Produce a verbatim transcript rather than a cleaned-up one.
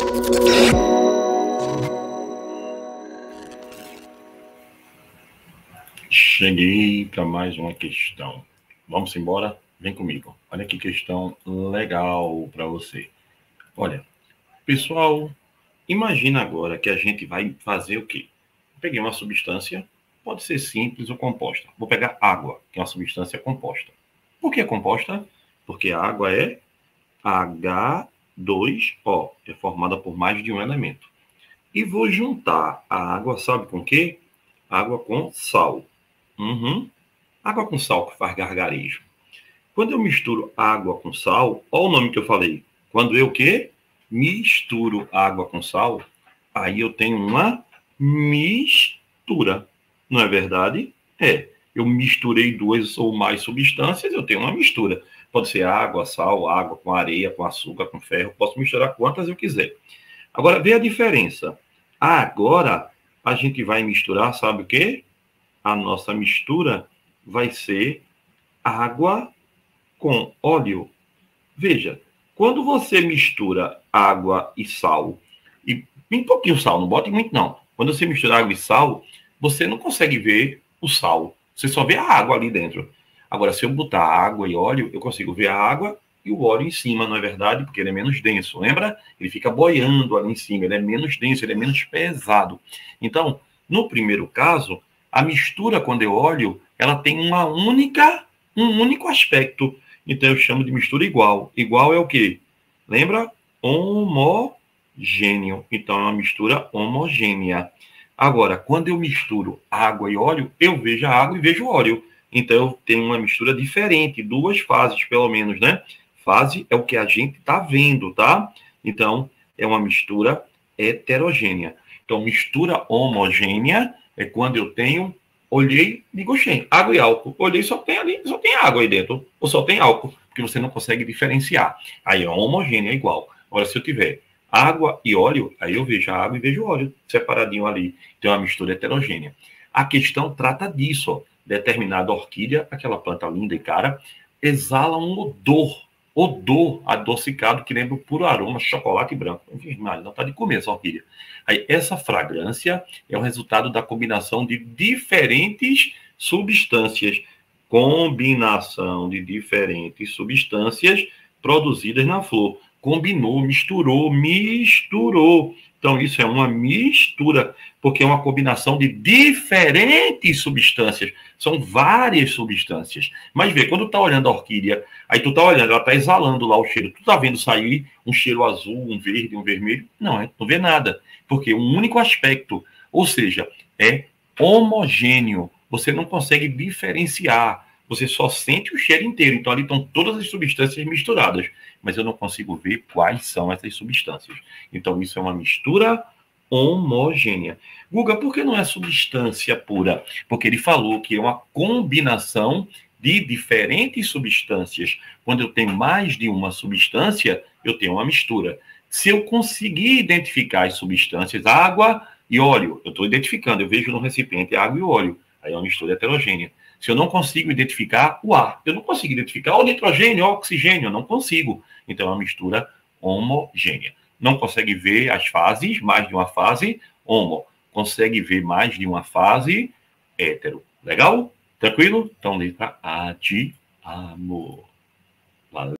Cheguei para mais uma questão. Vamos embora? Vem comigo. Olha que questão legal para você. Olha, pessoal, imagina agora que a gente vai fazer o quê? Peguei uma substância, pode ser simples ou composta. Vou pegar água, que é uma substância composta. Por que composta? Porque a água é H dois O, é formada por mais de um elemento. E vou juntar a água, sabe com o quê? Água com sal. Uhum. Água com sal que faz gargarejo. Quando eu misturo água com sal, olha o nome que eu falei. Quando eu quê? Misturo água com sal, aí eu tenho uma mistura. Não é verdade? É. Eu misturei duas ou mais substâncias, eu tenho uma mistura. Pode ser água, sal, água com areia, com açúcar, com ferro. Posso misturar quantas eu quiser. Agora, vê a diferença. Agora, a gente vai misturar, sabe o quê? A nossa mistura vai ser água com óleo. Veja, quando você mistura água e sal, e bem pouquinho sal, não bote muito não. Quando você mistura água e sal, você não consegue ver o sal. Você só vê a água ali dentro. Agora, se eu botar água e óleo, eu consigo ver a água e o óleo em cima, não é verdade? Porque ele é menos denso, lembra? Ele fica boiando ali em cima, ele é menos denso, ele é menos pesado. Então, no primeiro caso, a mistura, quando eu olho, ela tem uma única, um único aspecto. Então, eu chamo de mistura igual. Igual é o quê? Lembra? Homogêneo. Então, é uma mistura homogênea. Agora, quando eu misturo água e óleo, eu vejo a água e vejo o óleo. Então, eu tenho uma mistura diferente, duas fases, pelo menos, né? Fase é o que a gente está vendo, tá? Então, é uma mistura heterogênea. Então, mistura homogênea é quando eu tenho, olhei, digo, oxê, água e álcool. Olhei, só tem ali, só tem água aí dentro, ou só tem álcool, porque você não consegue diferenciar. Aí é homogênea, é igual. Agora, se eu tiver água e óleo, aí eu vejo a água e vejo o óleo separadinho ali. Então, é uma mistura heterogênea. A questão trata disso, ó. Determinada orquídea, aquela planta linda e cara, exala um odor, odor adocicado que lembra o puro aroma chocolate branco. Mas não está de comer essa orquídea. Aí, essa fragrância é o resultado da combinação de diferentes substâncias. Combinação de diferentes substâncias produzidas na flor. Combinou, misturou, misturou. Então, isso é uma mistura, porque é uma combinação de diferentes substâncias. São várias substâncias. Mas vê, quando tu tá olhando a orquídea, aí tu tá olhando, ela tá exalando lá o cheiro. Tu tá vendo sair um cheiro azul, um verde, um vermelho? Não, é, não vê nada. Porque um único aspecto, ou seja, é homogêneo. Você não consegue diferenciar. Você só sente o cheiro inteiro. Então, ali estão todas as substâncias misturadas. Mas eu não consigo ver quais são essas substâncias. Então, isso é uma mistura homogênea. Guga, por que não é substância pura? Porque ele falou que é uma combinação de diferentes substâncias. Quando eu tenho mais de uma substância, eu tenho uma mistura. Se eu conseguir identificar as substâncias, água e óleo, eu estou identificando, eu vejo no recipiente água e óleo, aí é uma mistura heterogênea. Se eu não consigo identificar o ar, eu não consigo identificar o nitrogênio, o oxigênio, eu não consigo. Então, é uma mistura homogênea. Não consegue ver as fases, mais de uma fase, homo. Consegue ver mais de uma fase, hétero. Legal? Tranquilo? Então, letra A de amor. Valeu.